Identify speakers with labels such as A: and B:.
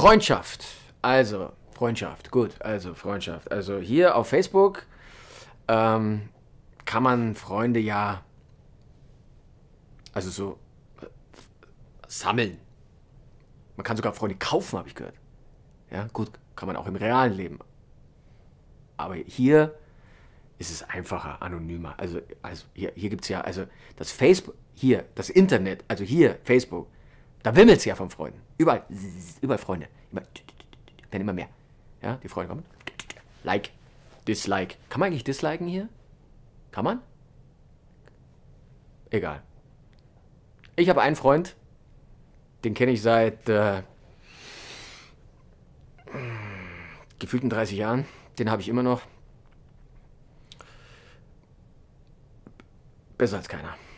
A: Freundschaft. Also, Freundschaft. Gut, also Freundschaft. Also hier auf Facebook kann man Freunde ja, also so sammeln. Man kann sogar Freunde kaufen, habe ich gehört. Ja, gut, kann man auch im realen Leben. Aber hier ist es einfacher, anonymer. Also hier gibt es ja, also das Facebook, hier, das Internet, also hier, Facebook, da wimmelt es ja von Freunden. Überall Freunde. Werden immer mehr. Ja, die Freunde kommen. Like, Dislike. Kann man eigentlich disliken hier? Kann man? Egal. Ich habe einen Freund, den kenne ich seit gefühlten 30 Jahren. Den habe ich immer noch. Besser als keiner.